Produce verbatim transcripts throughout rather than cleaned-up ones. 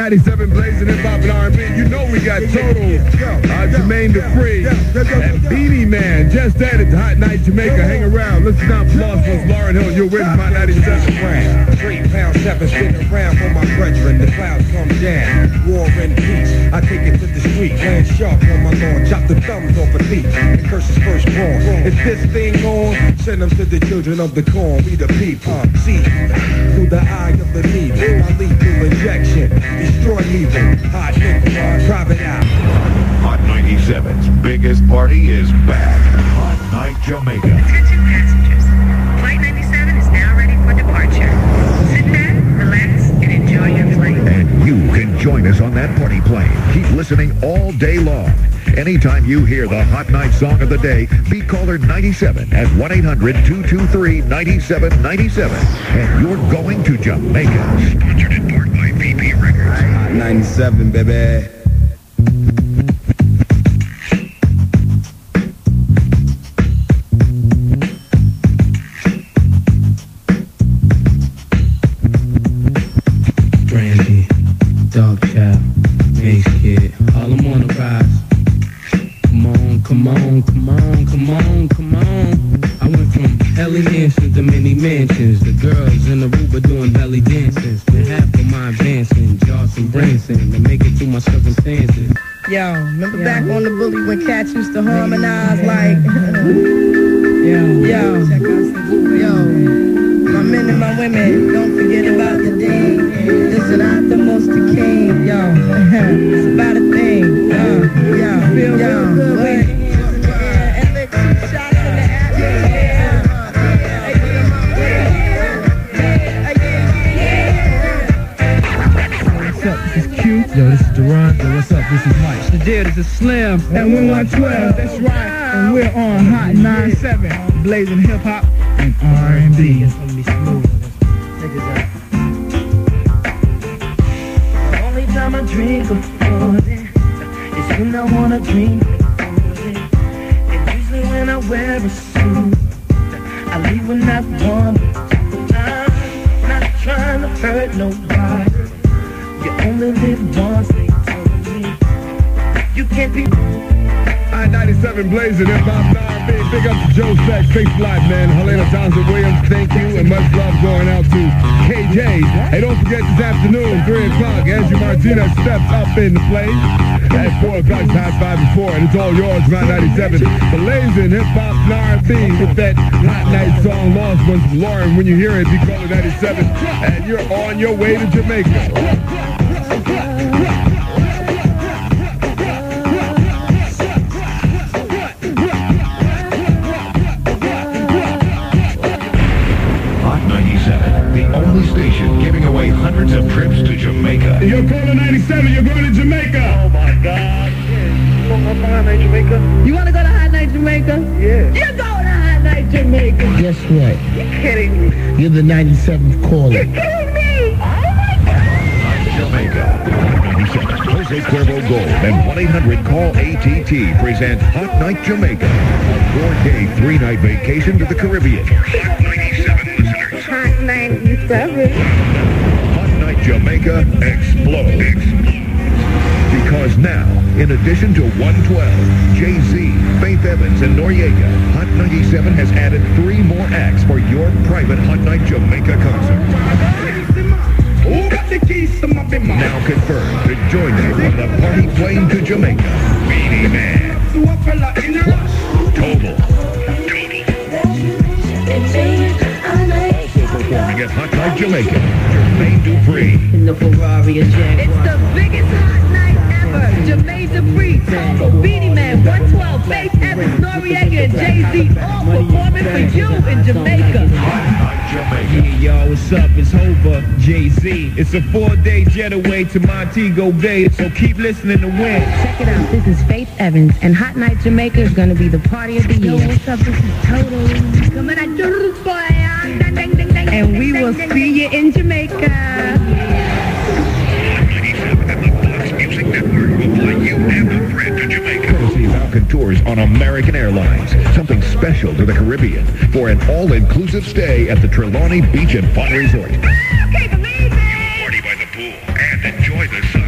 ninety-seven blazing hip hop and R and B. You know we got Total, uh, Jermaine Dupri, and Beanie Man. Just added to Hot Night Jamaica. Hang around. Listen down for Lost Ones, Lauren Hill. You're with my ninety-seven brand. Three pound seven sitting around for my brethren. The clouds come down. War and peace. I take it to the street. Land sharp on my lawn. Chop the thumbs off a thief. And curse his firstborn. If this thing on, send them to the children of the corn. We the people. See through the eye of the needle. My lethal injection. Destroy evil. Hot nigga. Private eye. Hot ninety-seven's biggest party is back. Hot Night Jamaica. Attention passengers. Flight ninety-seven is now ready for departure. Sit back, relax, and enjoy your flight. And you can join us on that party plane. Keep listening all day long. Anytime you hear the Hot Night song of the day, be caller ninety-seven at one eight hundred two two three nine seven nine seven. And you're going to Jamaica. Sponsored in part by V P Records. Hot ninety-seven, baby. Brandy, Dog Chow, Mace Kid, all them on the rise. Come on, come on, come on, come on, come on. I went from Ellie Hansons to mini mansions. The girls in the Aruba doing belly dances. Been half of my advancing, Johnson Branson, to make it through my circumstances. Yo, remember back on the bully when cats used to harmonize like, Yo, yo, yo. My men and my women, don't forget about the day. This is not the most the king, yo. It's about a thing, yo, yo, feel yo, real good. What's up, this is Q. Yo, this is Duran. Yo, what's up, this is Mike. the deal, this is Slim. And we're one twelve, that's right. And we're on Hot ninety-seven, blazing hip hop and R and B. The only time I drink before it is when I wanna drink before it. And usually when I wear a suit, I leave with not one. I'm not trying to hurt nobody. You only live once, they told me. You can't be. Hot ninety-seven blazing hip hop and R and B. Big up to Joe Sex, Face Live, man. Helena Johnson Williams, thank you, and much love going out to K J. Hey, don't forget this afternoon, three o'clock, Angie Martinez steps up in the place. At four o'clock, time five before, and it's all yours, Hot ninety-seven. Blazing hip hop and R and B with that Hot Night song, Lost Ones from Lauren. When you hear it, be calling ninety-seven, and you're on your way to Jamaica. Station giving away hundreds of trips to Jamaica. You're calling ninety-seven, you're going to Jamaica. Oh my God. You want to go to Hot Night Jamaica? You want to go to Hot Night Jamaica? Yeah. You're going to Hot Night Jamaica. Guess what? You're kidding me. You're the ninety-seventh caller. You're kidding me. Oh my God. Jamaica. ninety-seven, Jose Cuervo Gold and one eight hundred call A T T present Hot Night Jamaica. A four-day, three-night vacation to the Caribbean. Hot ninety-seven listeners. Hot ninety-seven. Hot Night Jamaica explodes. Because now, in addition to one twelve, Jay-Z, Faith Evans, and Noriega, Hot ninety-seven has added three more acts for your private Hot Night Jamaica concert. Who got the keys to my bimmer? Now confirmed to join you on the party plane to Jamaica. Beanie Man. Plus, Total. Also performing at Hot Night Jamaica, Jermaine Dupri. In the Ferrari and Jaguar. It's the biggest hot night ever. Jermaine Dupri, Total, Beanie Man, one twelve, Faith Evans, Noriega, and Jay-Z all performing for you in Jamaica. Hot Night Jamaica. Yeah, y'all, what's up? It's Hova, Jay-Z. It's a four-day jet away to Montego Bay, so keep listening to win. Check it out. This is Faith Evans, and Hot Night Jamaica is going to be the party of the year. Yo, what's up? This is Total. Coming at you, boy. And we will see you in Jamaica. ninety-seven and the Fox Music Network will fly you and a friend to Jamaica. Courtesy of Falcon Tours on American Airlines. Something special to the Caribbean for an all-inclusive stay at the Trelawney Beach and Fun Resort. Okay, believe it. Party by the pool and enjoy the sun.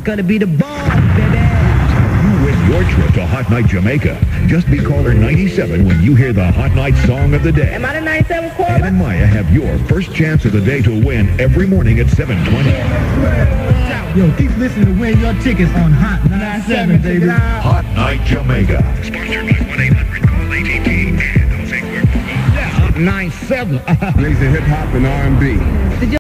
gonna be the bomb, baby. You win your trip to Hot Night Jamaica. Just be caller ninety-seven when you hear the Hot Night Song of the Day. Am I the ninety-seven Ed caller? and Maya have your first chance of the day to win every morning at seven twenty. Yo, keep listening to win your tickets on Hot ninety-seven, baby. Hot Night Jamaica. Sponsored by one eight hundred call A T T and Jose Cuervo. nine seven. Blazing hip hop and R and B.